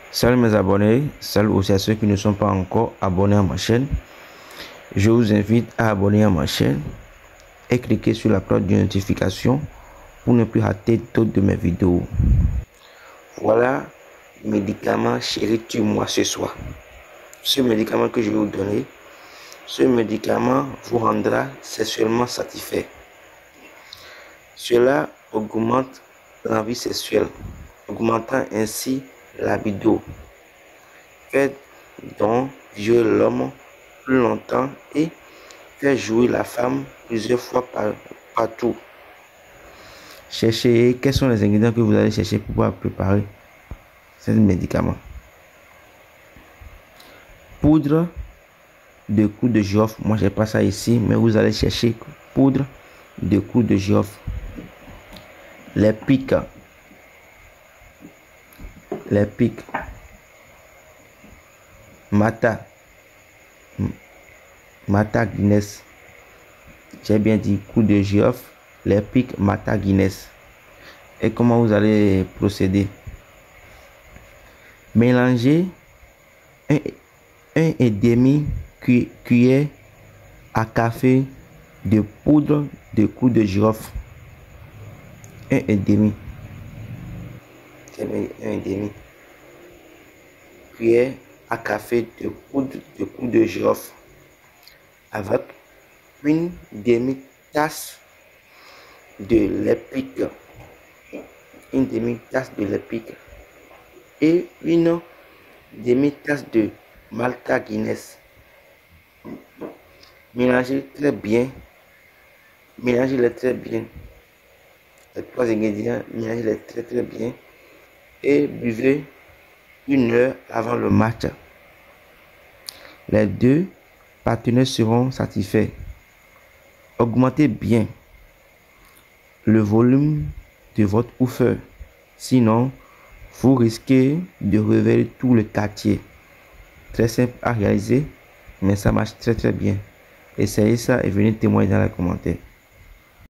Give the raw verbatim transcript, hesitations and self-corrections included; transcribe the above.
Salut mes abonnés, salut aussi à ceux qui ne sont pas encore abonnés à ma chaîne. Je vous invite à abonner à ma chaîne et cliquer sur la cloche de notification pour ne plus rater toutes de mes vidéos. Voilà le médicament Chérie Tue-moi ce soir. Ce médicament que je vais vous donner, ce médicament vous rendra sexuellement satisfait. Cela augmente l'envie sexuelle, augmentant ainsi la libido. Fait donc violer l'homme plus longtemps et faire jouir la femme plusieurs fois par, partout. Cherchez quels sont les ingrédients que vous allez chercher pour pouvoir préparer ce médicament. Poudre de clou de girofle. Moi j'ai pas ça ici, mais vous allez chercher poudre de clou de girofle. Les pics. Les pics. Mata. Mata Guinness. J'ai bien dit clou de girofle. Les pics Mata Guinness. Et comment vous allez procéder? Mélangez un, un et demi cu cuillère à café de poudre de clou de girofle. Un et demi. Un et demi. Cuillère à café de poudre de clou de girofle avec une demi-tasse de lait pique, une demi-tasse de lait pique et une demi-tasse de Malta Guinness. Mélangez très bien, mélangez-les très bien. Les trois ingrédients, mélangez-les très très bien et buvez une heure avant le match. Les deux partenaires seront satisfaits. Augmentez bien le volume de votre bouffeur, sinon vous risquez de réveiller tout le quartier. Très simple à réaliser, mais ça marche très très bien. Essayez ça et venez témoigner dans les commentaires.